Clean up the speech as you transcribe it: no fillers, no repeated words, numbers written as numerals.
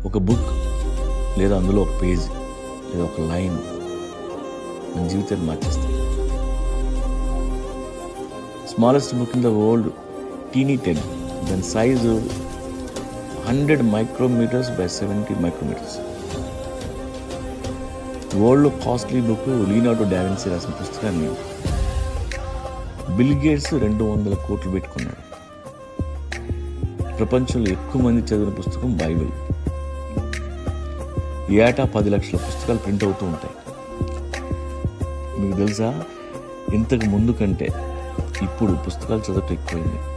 ఒక బుక్ లేదా అందులో ఒక పేజ్ లేదా ఒక లైన్ మన జీవితాన్ని మార్చేస్తాయి. Smallest book in the world teeny 10, దాని సైజు 100 micrometers by 70 micrometers. వరల్డ్లో costly book Leonardo da Vinci రాసిన పుస్తకాన్ని బిల్ గేట్స్ 200 కోట్లు పెట్టుకున్నాడు. ప్రపంచంలో ఎక్కువ మంది చదివిన పుస్తకం బైబిల్. ఏటా 10 లక్షల పుస్తకాలు ప్రింట్ అవుతూ ఉంటాయి. మీకు తెలుసా, ఇంతకు ముందు కంటే ఇప్పుడు పుస్తకాలు చదవటం ఎక్కువైంది.